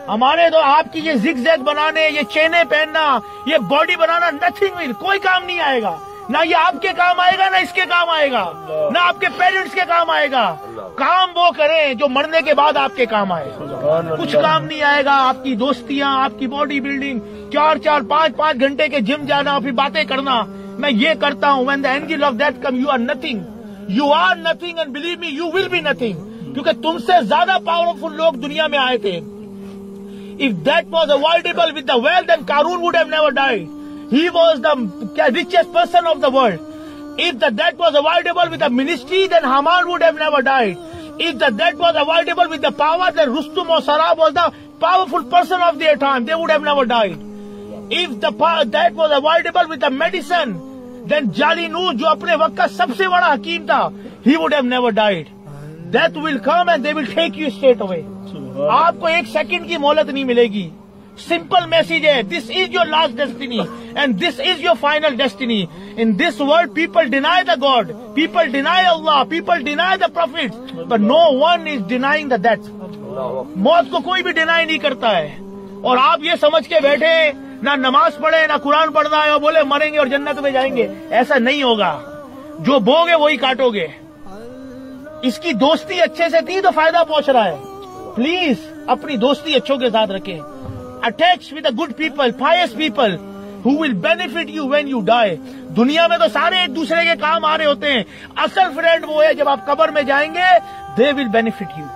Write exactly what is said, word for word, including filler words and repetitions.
हमारे तो आपकी ये जिग जैग बनाने, ये चेने पहनना, ये बॉडी बनाना नथिंग विल, कोई काम नहीं आएगा। ना ये आपके काम आएगा, ना इसके काम आएगा, ना आपके पेरेंट्स के काम आएगा। काम वो करें जो मरने के बाद आपके काम आए। कुछ काम नहीं आएगा। आपकी दोस्तियां, आपकी बॉडी बिल्डिंग, चार चार पांच पांच घंटे के जिम जाना, फिर बातें करना, मैं ये करता हूं। When the angel of death come, you are nothing, you are nothing and believe me you will be nothing, क्योंकि तुमसे ज्यादा पावरफुल लोग दुनिया में आए थे। If that was avoidable with the wealth, then Qarun would have never died. He was the richest person of the world. If the death was avoidable with the ministry, then Haman would have never died. If the death was avoidable with the power, then Rustum or Sarab was the powerful person of their time. They would have never died. If the death was avoidable with the medicine, then Jalinus, जो अपने वक्त का सबसे बड़ा हकीम था, he would have never died. Death will come and they will take you straight away. आपको एक second की मोहलत नहीं मिलेगी. Simple message है, this is your last destiny and this is your final destiny. In this world, people deny the God, people deny Allah, people deny the prophets, but no one is denying the death. मौत को कोई भी deny नहीं करता है. और आप ये समझ के बैठे, ना नमाज पढ़े, ना कुरान पढ़ना है और बोले मरेंगे और जन्नत में जाएंगे, ऐसा नहीं होगा. जो बोगे वही काटोगे. इसकी दोस्ती अच्छे से थी तो फायदा पहुंच रहा है. प्लीज अपनी दोस्ती अच्छों के साथ रखें. Attached with the good people, pious people, who will benefit you when you die. दुनिया में तो सारे एक दूसरे के काम आ रहे होते हैं. असल फ्रेंड वो है जब आप कब्र में जाएंगे, they will benefit you.